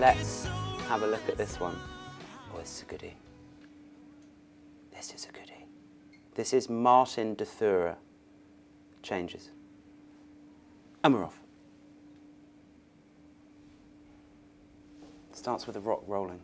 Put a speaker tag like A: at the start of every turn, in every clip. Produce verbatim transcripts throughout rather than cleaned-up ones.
A: let's have a look at this one. Oh, this is a goodie. This is a goodie. This is Martin de Thura. Changes. And we're off. Starts with a rock rolling.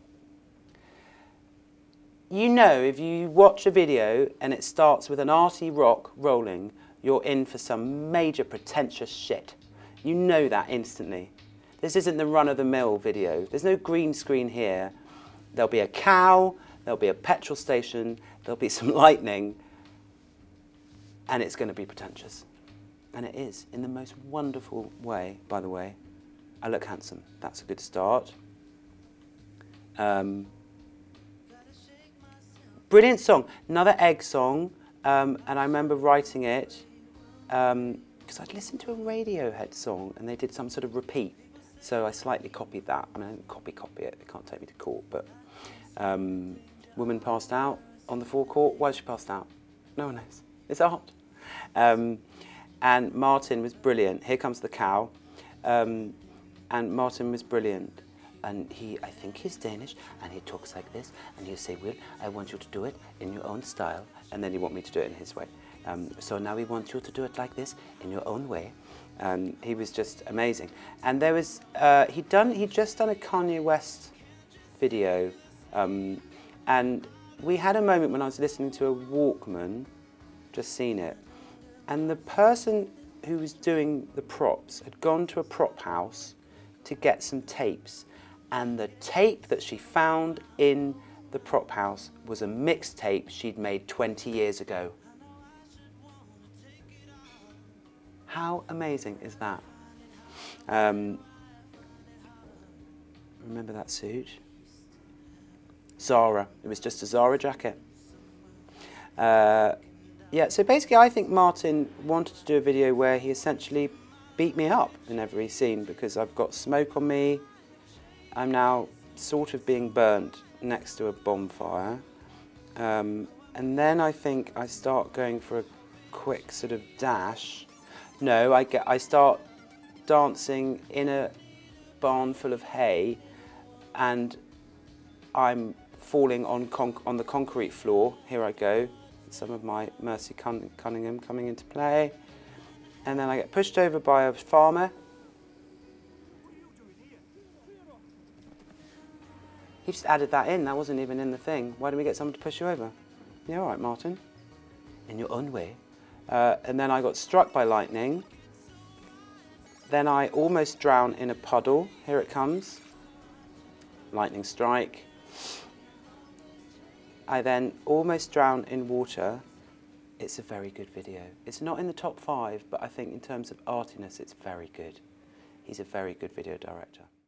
A: You know, if you watch a video and it starts with an arty rock rolling, you're in for some major pretentious shit. You know that instantly. This isn't the run-of-the-mill video. There's no green screen here. There'll be a cow, there'll be a petrol station, there'll be some lightning, and it's going to be pretentious. And it is, in the most wonderful way, by the way. I look handsome. That's a good start. Um, brilliant song. Another Egg song, um, and I remember writing it because um, I'd listened to a Radiohead song and they did some sort of repeat. So I slightly copied that. I mean, I didn't copy copy it. It can't take me to court. But um, woman passed out on the forecourt. Why she passed out? No one knows. It's art. Um, and Martin was brilliant. Here comes the cow. Um, and Martin was brilliant. And he, I think he's Danish, and he talks like this. And he'll say, Will, I want you to do it in your own style. And then he want me to do it in his way. Um, so now we want you to do it like this, in your own way. Um, he was just amazing. And there was, uh, he'd done, he'd just done a Kanye West video. Um, and we had a moment when I was listening to a Walkman, just seen it. And the person who was doing the props had gone to a prop house to get some tapes. And the tape that she found in the prop house was a mixtape she'd made twenty years ago. How amazing is that? Um, remember that suit? Zara. It was just a Zara jacket. Uh, yeah, so basically I think Martin wanted to do a video where he essentially beat me up in every scene because I've got smoke on me. I'm now sort of being burnt next to a bonfire. Um, and then I think I start going for a quick sort of dash. No, I, get, I start dancing in a barn full of hay and I'm falling on, con on the concrete floor. Here I go. Some of my Mercy Cunn Cunningham coming into play. And then I get pushed over by a farmer. He just added that in. That wasn't even in the thing. Why didn't we get someone to push you over? Yeah, all right, Martin. In your own way. Uh, and then I got struck by lightning. Then I almost drown in a puddle. Here it comes. Lightning strike. I then almost drown in water. It's a very good video. It's not in the top five, but I think in terms of artiness, it's very good. He's a very good video director.